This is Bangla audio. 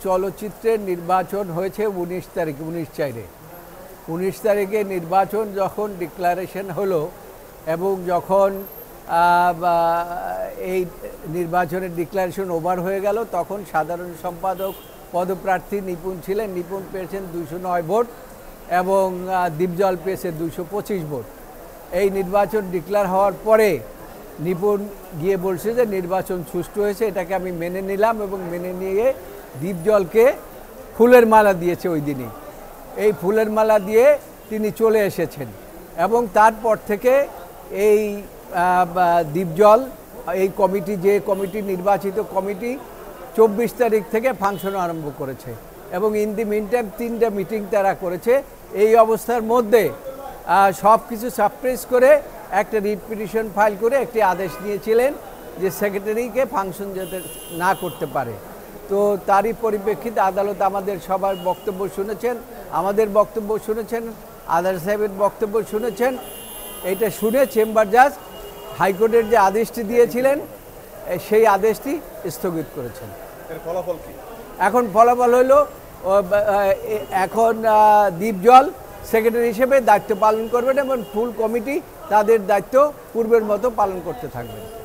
চলচ্চিত্রের নির্বাচন হয়েছে 19 তারিখে, 19 তারিখে নির্বাচন যখন ডিক্লারেশন হলো এবং যখন এই নির্বাচনের ডিক্লারেশন ওভার হয়ে গেল, তখন সাধারণ সম্পাদক পদপ্রার্থী নিপুণ ছিলেন। নিপুণ পেয়েছেন 209 ভোট এবং দীপজল পেয়েছে 225 ভোট। এই নির্বাচন ডিক্লেয়ার হওয়ার পরে নিপুণ গিয়ে বলছে যে নির্বাচন সুষ্ঠু হয়েছে, এটাকে আমি মেনে নিলাম এবং মেনে নিয়ে দীপজলকে ফুলের মালা দিয়েছে ওই দিনই। এই ফুলের মালা দিয়ে তিনি চলে এসেছেন এবং তারপর থেকে এই দীপজল এই কমিটি, যে কমিটি নির্বাচিত কমিটি 24 তারিখ থেকে ফাংশন আরম্ভ করেছে এবং ইন দি মিন টাইম 3টা মিটিং তারা করেছে। এই অবস্থার মধ্যে সব কিছু সাপ্রেস করে একটা রিট পিটিশন ফাইল করে একটি আদেশ নিয়েছিলেন যে সেক্রেটারিকে ফাংশন যাতে না করতে পারে। তো তারই পরিপ্রেক্ষিতে আদালত আমাদের সবার বক্তব্য শুনেছেন, আমাদের বক্তব্য শুনেছেন, আদার সাহেবের বক্তব্য শুনেছেন। এটা শুনে চেম্বার জাজ হাইকোর্টের যে আদেশটি দিয়েছিলেন সেই আদেশটি স্থগিত করেছেন। ফলাফল কি? এখন ফলাফল হলো এখন দীপজল সেক্রেটারি হিসেবে দায়িত্ব পালন করবেন এবং ফুল কমিটি তাদের দায়িত্ব পূর্বের মতো পালন করতে থাকবেন।